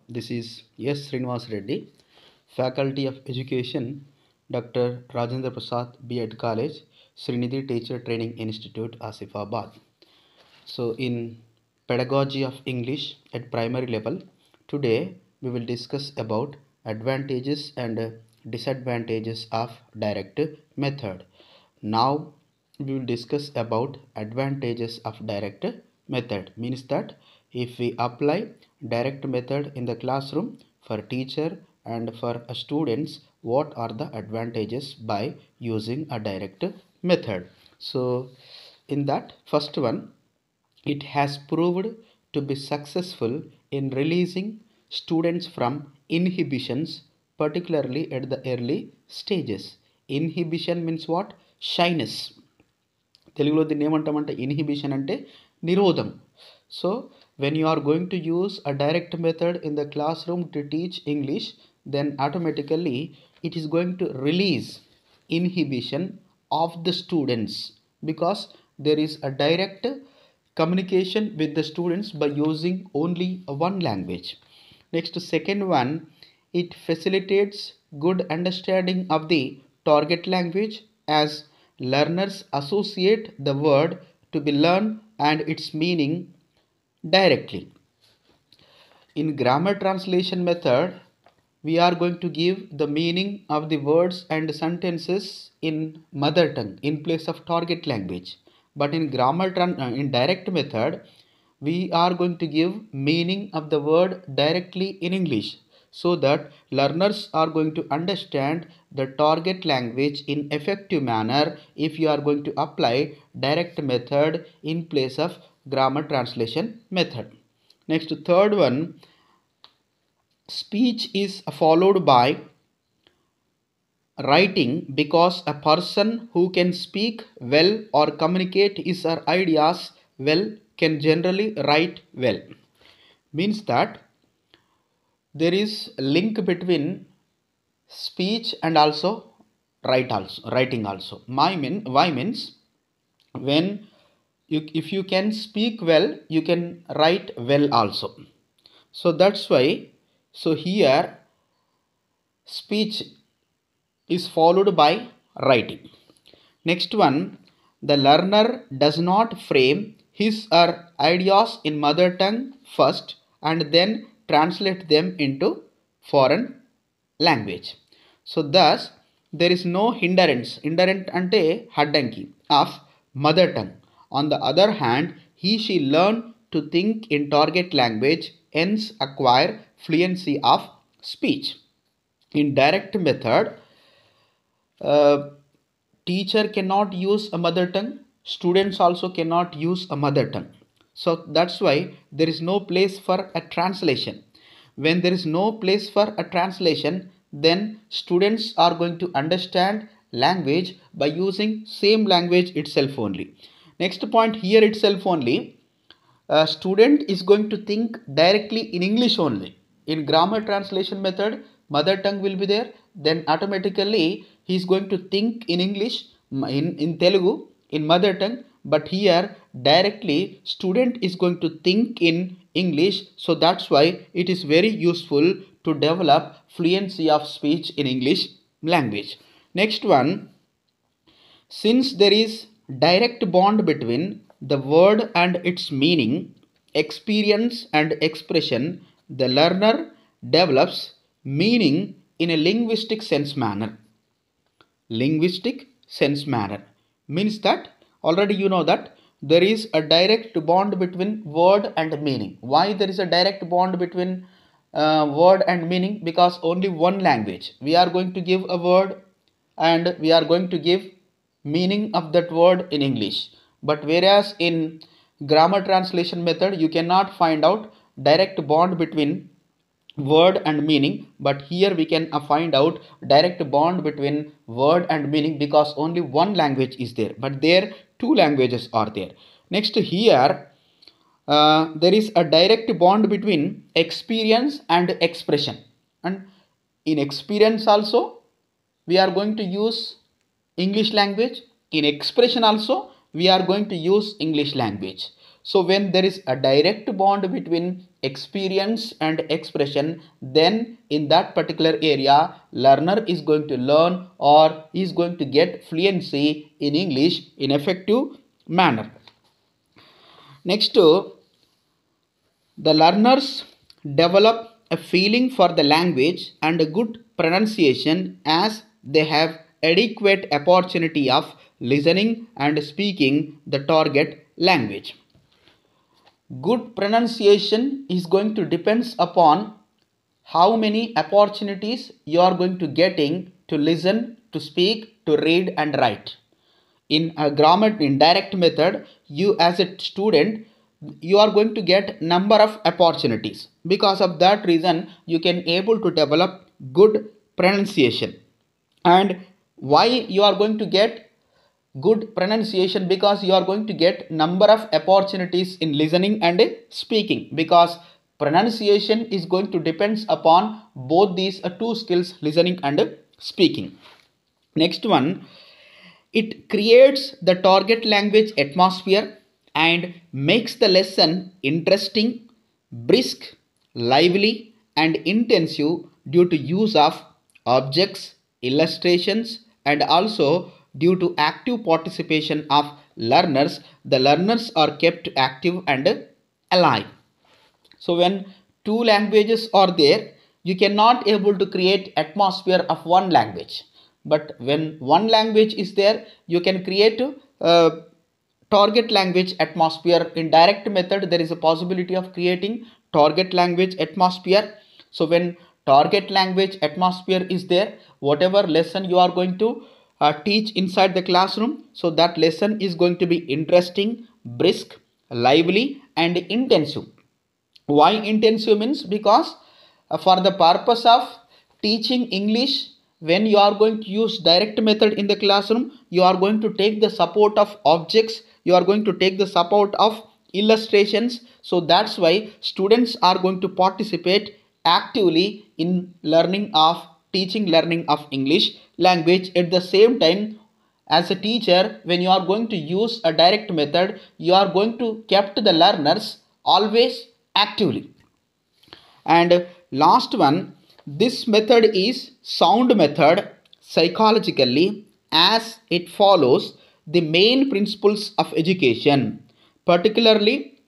This is S. Srinivas Reddy, Faculty of Education, Dr. Rajendra Prasad B.Ed College, Srinidhi Teacher Training Institute, Asifabad. So, in Pedagogy of English at primary level, today we will discuss about advantages and disadvantages of direct method. Now, we will discuss about advantages of direct method. Means that if we apply direct method in the classroom for teacher and for students, what are the advantages by using a direct method? So, in that first one, it has proved to be successful in releasing students from inhibitions, particularly at the early stages. Inhibition means what? Shyness. తెలుగులో దీన్ని ఏమంటామంటే inhibition అంటే నిరోధం. So when you are going to use a direct method in the classroom to teach English, then automatically it is going to release inhibition of the students, because there is a direct communication with the students by using only one language. Next, second one, it facilitates good understanding of the target language, as learners associate the word to be learned and its meaning directly. In grammar translation method, we are going to give the meaning of the words and sentences in mother tongue in place of target language. But in in direct method, we are going to give meaning of the word directly in English, so that learners are going to understand the target language in effective manner if you are going to apply direct method in place of grammar translation method. Next, third one, speech is followed by writing, because a person who can speak well or communicate his or ideas well can generally write well. Means that there is a link between speech and also writing also. Why means when if you can speak well, you can write well also. So that's why, so here speech is followed by writing. Next one, the learner does not frame his or ideas in mother tongue first and then translate them into foreign language. So thus there is no hindrance ante haddanki of mother tongue. On the other hand, she learn to think in target language, hence acquire fluency of speech. In direct method, teacher cannot use a mother tongue, students also cannot use a mother tongue. So that's why there is no place for a translation. When there is no place for a translation, then students are going to understand language by using same language itself only. Next point, here itself only, a student is going to think directly in English only. In grammar translation method, mother tongue will be there, then automatically he is going to think in English, in Telugu, in mother tongue. But here directly student is going to think in English. So that's why it is very useful to develop fluency of speech in English language. Next one, since there is direct bond between the word and its meaning, experience and expression, the learner develops meaning in a linguistic sense manner. Linguistic sense manner means that already you know that there is a direct bond between word and meaning. Why there is a direct bond between word and meaning? Because only one language we are going to give a word and we are going to give meaning of that word in English. But whereas in grammar translation method, you cannot find out direct bond between word and meaning, but here we can find out direct bond between word and meaning, because only one language is there, but there two languages are there. Next, here there is a direct bond between experience and expression, and in experience also we are going to use English language. In expression also we are going to use English language. So when there is a direct bond between experience and expression, then in that particular area, learner is going to learn or is going to get fluency in English in effective manner. Next, the learners develop a feeling for the language and a good pronunciation as they have adequate opportunity of listening and speaking the target language. Good pronunciation is going to depends upon how many opportunities you are going to getting to listen, to speak, to read and write. In a grammar in direct method, you as a student, you are going to get number of opportunities. Because of that reason, you can able to develop good pronunciation. And why you are going to get good pronunciation? Because you are going to get number of opportunities in listening and speaking, because pronunciation is going to depends upon both these two skills, listening and speaking. Next one, it creates the target language atmosphere and makes the lesson interesting, brisk, lively and intensive due to use of objects, illustrations and also due to active participation of learners. The learners are kept active and alive. So when two languages are there, you cannot able to create atmosphere of one language. But when one language is there, you can create target language atmosphere. In direct method, there is a possibility of creating target language atmosphere. So when target language atmosphere is there, whatever lesson you are going to teach inside the classroom, so that lesson is going to be interesting, brisk, lively and intensive. Why intensive means? Because for the purpose of teaching English, when you are going to use direct method in the classroom, you are going to take the support of objects, you are going to take the support of illustrations. So that's why students are going to participate actively in learning of learning of English language. At the same time, as a teacher, when you are going to use a direct method, you are going to keep the learners always actively. And last one, this method is sound method psychologically, as it follows the main principles of education. Particularly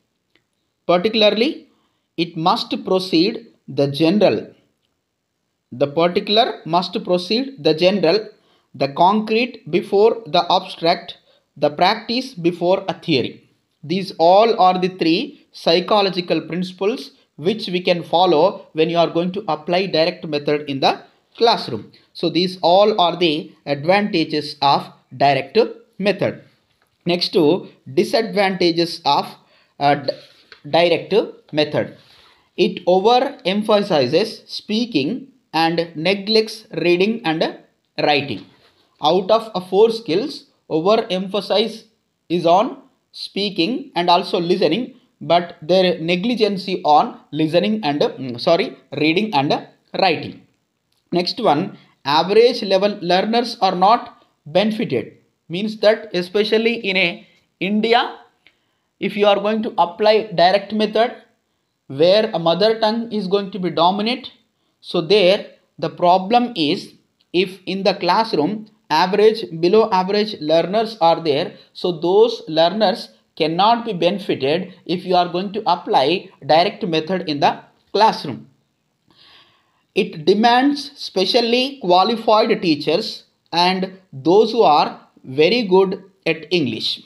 it must proceed the general, the particular must proceed the general, the concrete before the abstract, the practice before a theory. These all are the three psychological principles which we can follow when you are going to apply direct method in the classroom. So these all are the advantages of direct method. Next to disadvantages of direct method. It overemphasizes speaking and neglects reading and writing. Out of four skills, overemphasis is on speaking and also listening, but their negligence on listening and reading and writing. Next one, average level learners are not benefited. Means that especially in India, if you are going to apply direct method where a mother tongue is going to be dominant, so there the problem is, if in the classroom average, below average learners are there, so those learners cannot be benefited if you are going to apply direct method in the classroom. It demands specially qualified teachers and those who are very good at English.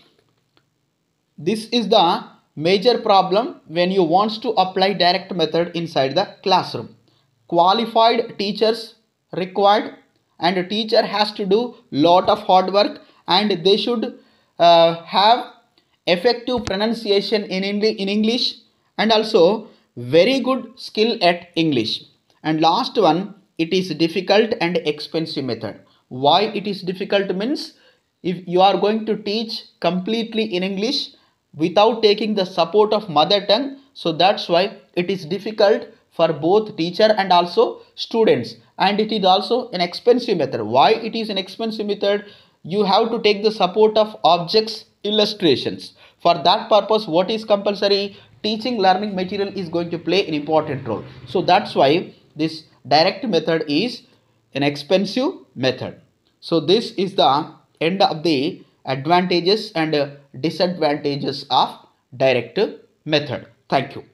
This is the major problem when you want to apply direct method inside the classroom. Qualified teachers required, and a teacher has to do lot of hard work, and they should have effective pronunciation in English and also very good skill at English. And last one, it is difficult and expensive method. Why it is difficult means, if you are going to teach completely in English without taking the support of mother tongue, so that's why it is difficult for both teacher and also students, and it is also an expensive method. Why it is an expensive method? You have to take the support of objects, illustrations. For that purpose, what is compulsory? Teaching learning material is going to play an important role. So that's why this direct method is an expensive method. So this is the end of the advantages and disadvantages of direct method. Thank you.